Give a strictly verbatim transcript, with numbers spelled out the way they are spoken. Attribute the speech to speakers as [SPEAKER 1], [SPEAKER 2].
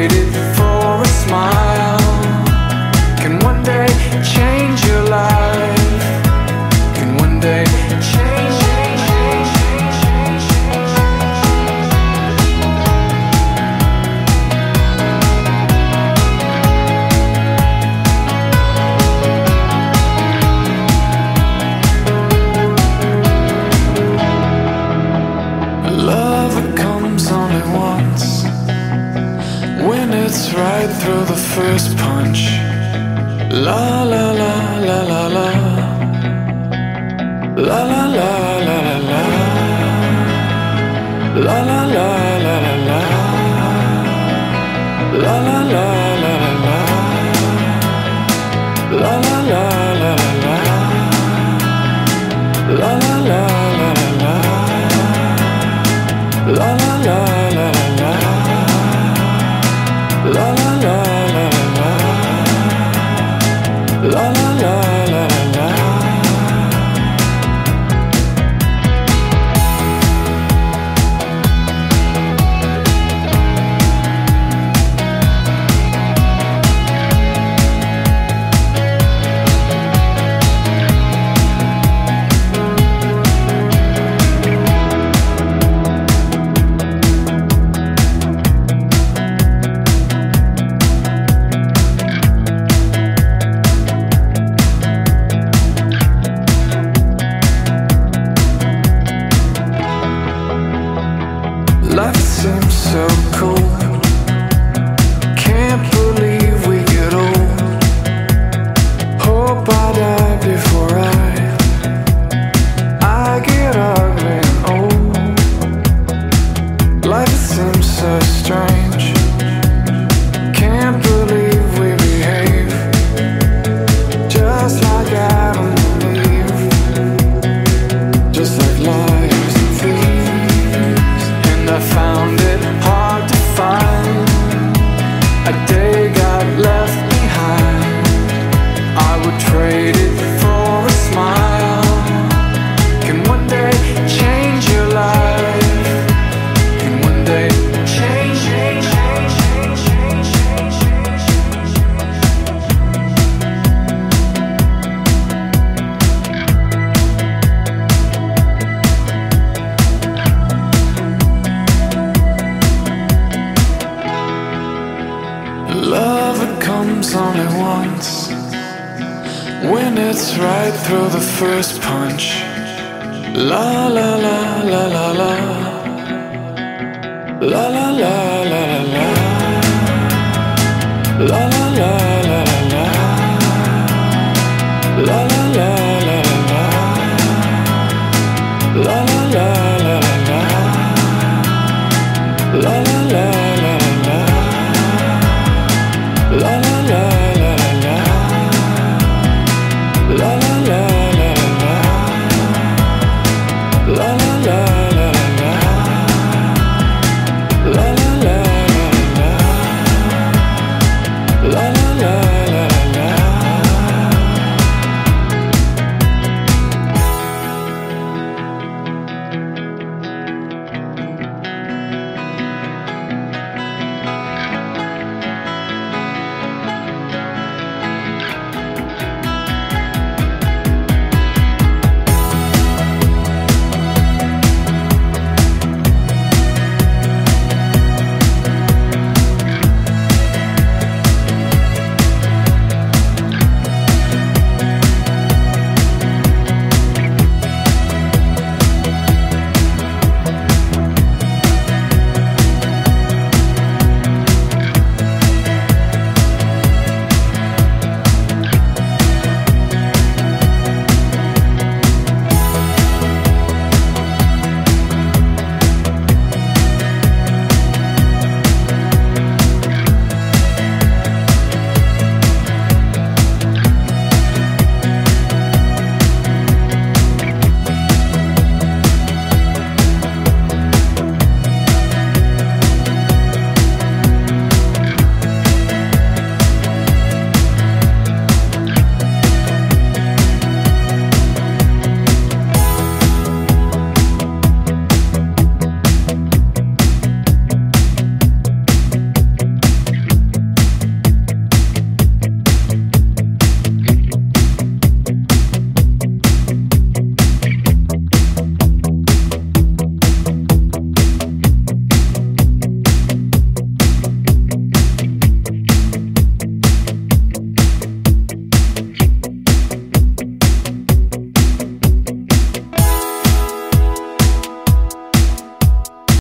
[SPEAKER 1] trade it for a smile? Can one day change your life? Can one day change, change, change, change, change, change. Love, it comes only once, when it's right through the first punch. La la la la la la, la la la la la la, la la la la la la, la la la la la la, la la la la la la, la la la la la la, la la la la la la, la la la la la, la la la la la. Life seems so cool. Can't believe we get old. Hope I die before I I get ugly and old. Life seems so strange. Can't believe we behave just like Adam and Eve, just like liars and thieves. And I found it hard to find a day got left behind. I would trade it for a smile. Can one day change your life? Can one day change, change, change, change, change, change, change, change. Love, it comes only once, when it's right through the first punch. La la la la la la, la la la la la la, la la la.